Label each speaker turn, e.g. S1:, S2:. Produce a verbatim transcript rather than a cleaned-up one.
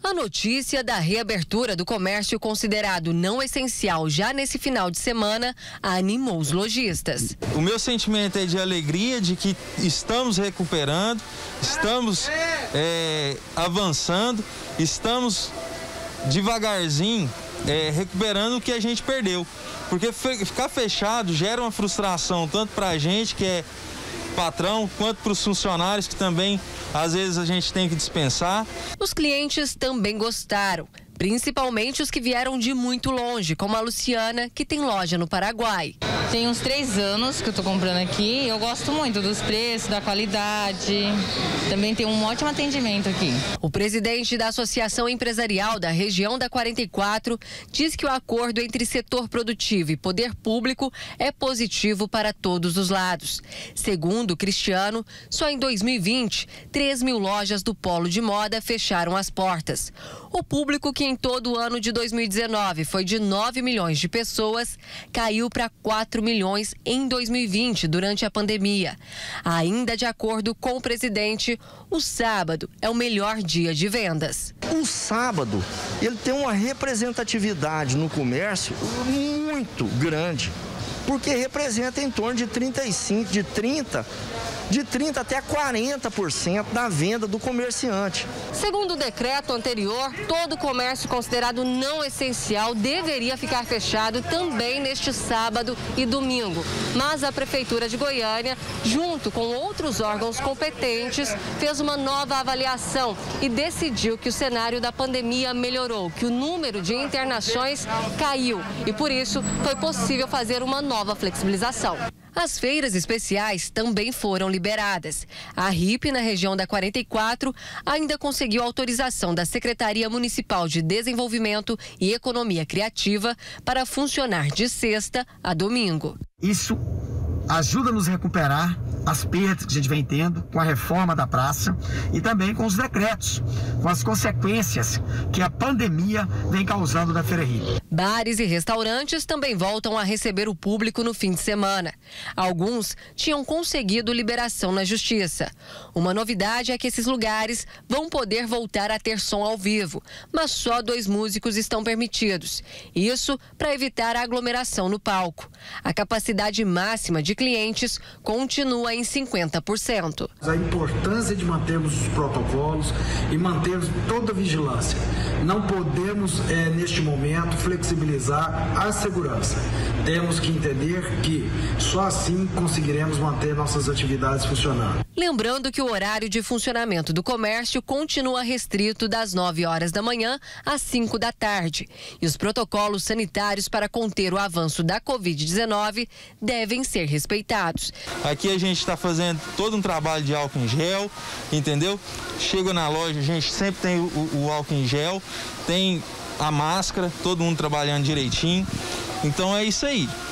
S1: A notícia da reabertura do comércio considerado não essencial já nesse final de semana animou os lojistas.
S2: O meu sentimento é de alegria de que estamos recuperando, estamos é, avançando, estamos devagarzinho é, recuperando o que a gente perdeu. Porque ficar fechado gera uma frustração tanto para a gente que é patrão, quanto para os funcionários que também às vezes a gente tem que dispensar.
S1: Os clientes também gostaram, principalmente os que vieram de muito longe, como a Luciana, que tem loja no Paraguai.
S3: Tem uns três anos que eu estou comprando aqui, eu gosto muito dos preços, da qualidade, também tem um ótimo atendimento aqui.
S1: O presidente da Associação Empresarial da região da quarenta e quatro diz que o acordo entre setor produtivo e poder público é positivo para todos os lados. Segundo o Cristiano, só em dois mil e vinte, três mil lojas do polo de moda fecharam as portas. O público, que em todo o ano de dois mil e dezenove foi de nove milhões de pessoas, caiu para quatro milhões em dois mil e vinte, durante a pandemia. Ainda de acordo com o presidente, o sábado é o melhor dia de vendas.
S4: O sábado, ele tem uma representatividade no comércio muito grande, porque representa em torno de trinta e cinco, de trinta, de trinta até quarenta por cento da venda do comerciante.
S1: Segundo o decreto anterior, todo comércio considerado não essencial deveria ficar fechado também neste sábado e domingo. Mas a Prefeitura de Goiânia, junto com outros órgãos competentes, fez uma nova avaliação e decidiu que o cenário da pandemia melhorou, que o número de internações caiu e por isso foi possível fazer uma nova flexibilização. As feiras especiais também foram liberadas. A R I P, na região da quarenta e quatro, ainda conseguiu autorização da Secretaria Municipal de Desenvolvimento e Economia Criativa para funcionar de sexta a domingo.
S5: Isso ajuda a nos recuperar as perdas que a gente vem tendo com a reforma da praça e também com os decretos, com as consequências que a pandemia vem causando na Feira R I P.
S1: Bares e restaurantes também voltam a receber o público no fim de semana. Alguns tinham conseguido liberação na Justiça. Uma novidade é que esses lugares vão poder voltar a ter som ao vivo, mas só dois músicos estão permitidos. Isso para evitar a aglomeração no palco. A capacidade máxima de clientes continua em cinquenta por cento.
S6: A importância de mantermos os protocolos e mantermos toda a vigilância. Não podemos, é, neste momento, flexibilizar a segurança. Temos que entender que só assim conseguiremos manter nossas atividades funcionando.
S1: Lembrando que o horário de funcionamento do comércio continua restrito das nove horas da manhã às cinco da tarde. E os protocolos sanitários para conter o avanço da covid dezenove devem ser respeitados.
S2: Aqui a gente está fazendo todo um trabalho de álcool em gel, entendeu? Chega na loja, a gente sempre tem o, o álcool em gel, tem a máscara, todo mundo trabalhando direitinho. Então é isso aí.